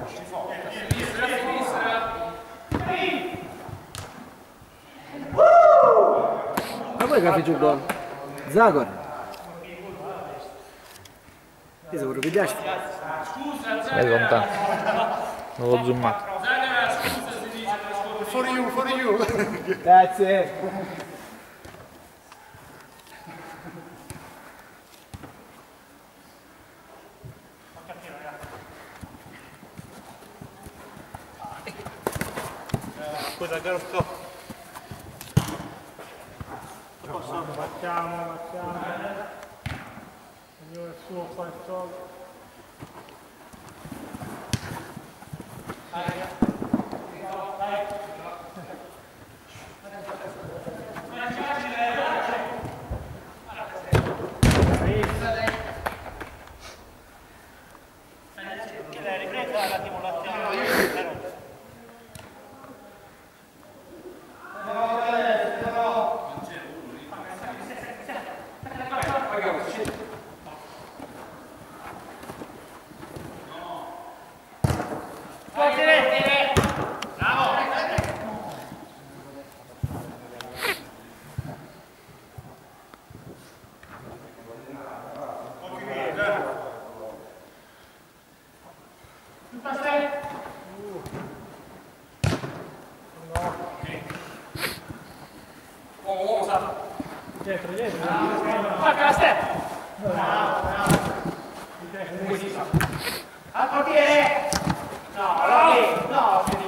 Ma poi che fai gol? Zagor? Io se vi piace? Vedi lontano. Non l'ho zoomato. For you. Grazie. Scusa, Garotto. Facciamo. Ognuno il suo, fa il suo. Dietro. Attacca la step! Al portiere! No,